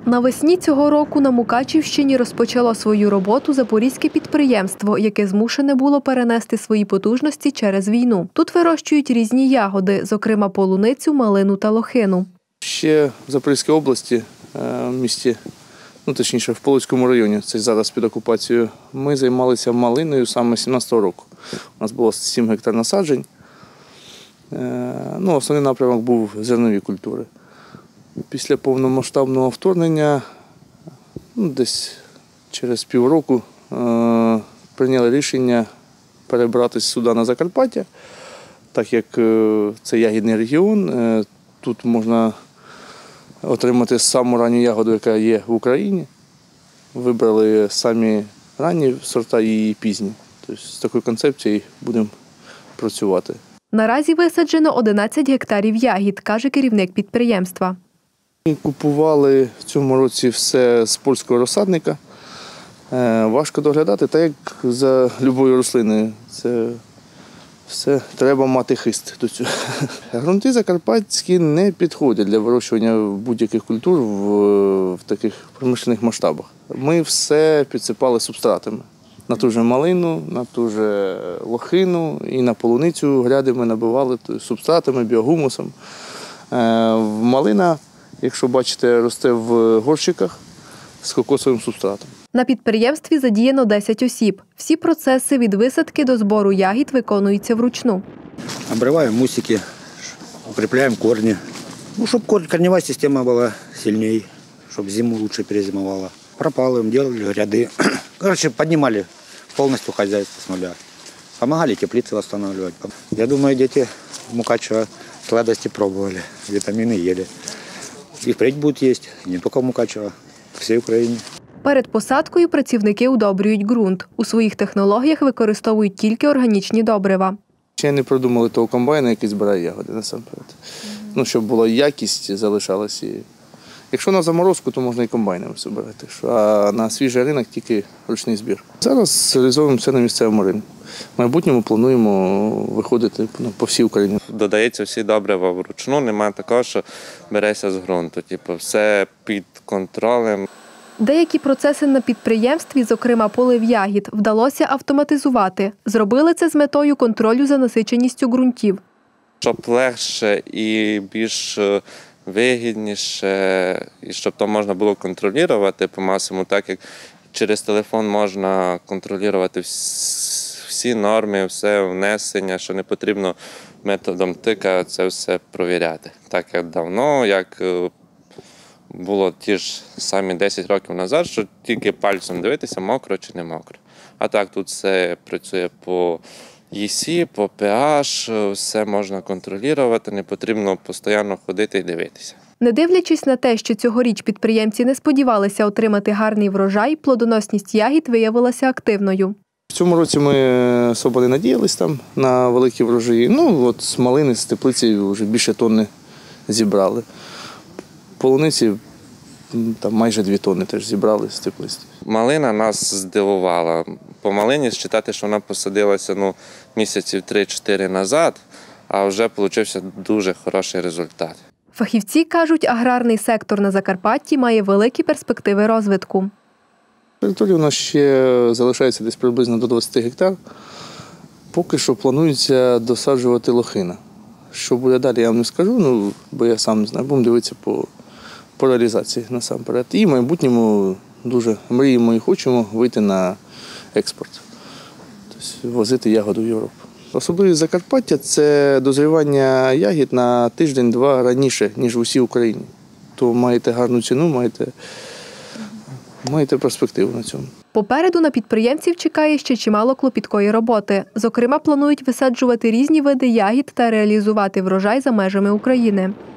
Навесні цього року на Мукачівщині розпочало свою роботу запорізьке підприємство, яке змушене було перенести свої потужності через війну. Тут вирощують різні ягоди, зокрема полуницю, малину та лохину. Ще в Запорізькій області, в місті, точніше в Полоцькому районі, це зараз під окупацією, ми займалися малиною саме 17-го року. У нас було 7 гектар насаджень. Основний напрямок був зернові культури. Після повномасштабного вторгнення, десь через півроку, прийняли рішення перебратися сюди на Закарпаття, так як це ягідний регіон, тут можна отримати саму ранню ягоду, яка є в Україні. Вибрали самі ранні сорта і пізні. Тобто з такою концепцією будемо працювати. Наразі висаджено 11 гектарів ягід, каже керівник підприємства. Ми купували в цьому році все з польського розсадника. Важко доглядати, так як за будь-якою рослиною. Це все треба мати хист до цього. Ґрунти закарпатські не підходять для вирощування будь-яких культур в таких промишлених масштабах. Ми все підсипали субстратами. На ту же малину, на ту же лохину і на полуницю гряди ми набивали субстратами, біогумусом. Малина, якщо бачите, росте в горщиках з кокосовим субстратом. На підприємстві задіяно 10 осіб. Всі процеси від висадки до збору ягід виконуються вручну. Обриваємо мусики, укріпляємо корні. Щоб корнева система була сильніше, щоб зиму краще перезимувала. Пропалуємо, робили гряди. Піднімали повністю хазяйство з нуля. Помагали теплиці встановлювати. Я думаю, діти в Мукачево сладості пробували, вітаміни їли. І впредь будуть їсти, не тільки в Мукачево, в всій Україні. Перед посадкою працівники удобрюють ґрунт. У своїх технологіях використовують тільки органічні добрива. Ще не продумали того комбайна, який збирає ягоди насамперед. Щоб була якість, залишалася. Якщо на заморозку, то можна і комбайнами збирати, а на свіжий ринок тільки ручний збір. Зараз реалізовуємо це на місцевому ринку. В майбутньому плануємо виходити по всій Україні. Додається всі добрива вручну, немає такого, що береться з ґрунту. Все під контролем. Деякі процеси на підприємстві, зокрема полив ягід, вдалося автоматизувати. Зробили це з метою контролю за насиченістю ґрунтів. Щоб легше і більш вигідніше, і щоб то можна було контролювати по максимуму, так як через телефон можна контролювати всі норми, все внесення, що не потрібно методом тика це все провіряти. Так як давно, як було ті ж самі 10 років назад, що тільки пальцем дивитися, мокро чи не мокро. А так тут все працює по ЄСі, по pH, все можна контролювати, не потрібно постійно ходити і дивитися. Не дивлячись на те, що цьогоріч підприємці не сподівалися отримати гарний врожай, плодоносність ягід виявилася активною. В цьому році ми особо не надіялись там на великі врожаї. З малини, з теплиці вже більше тонни зібрали. Полуниці майже 2 тонни теж зібрали з теплиці. Малина нас здивувала. По малині считати, що вона посадилася місяців 3-4 назад, а вже вийшов дуже хороший результат. Фахівці кажуть, аграрний сектор на Закарпатті має великі перспективи розвитку. Територія у нас ще залишається десь приблизно до 20 гектар. Поки що планується досаджувати лохина. Що буде далі, я вам не скажу, бо я сам не знаю. Будемо дивитися по реалізації насамперед. І в майбутньому дуже мріємо і хочемо вийти на експорт, тобто возити ягоду в Європу. Особливість Закарпаття – це дозрівання ягід на тиждень-два раніше, ніж в усій Україні. То маєте гарну ціну, маєте перспективу на цьому. Попереду на підприємців чекає ще чимало клопіткої роботи. Зокрема, планують висаджувати різні види ягід та реалізувати врожай за межами України.